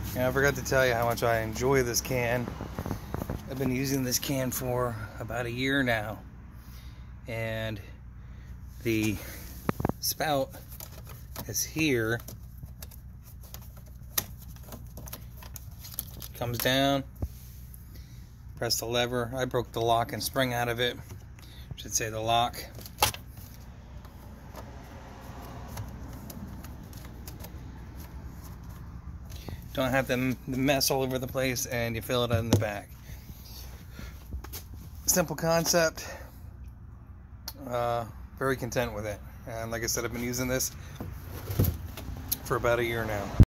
And I forgot to tell you how much I enjoy this can. I've been using this can for about a year now. And the spout is here. Comes down. Press the lever. I broke the lock and spring out of it. Should say the lock. Don't have the mess all over the place, and you fill it in the back. Simple concept. Very content with it. And like I said, I've been using this for about a year now.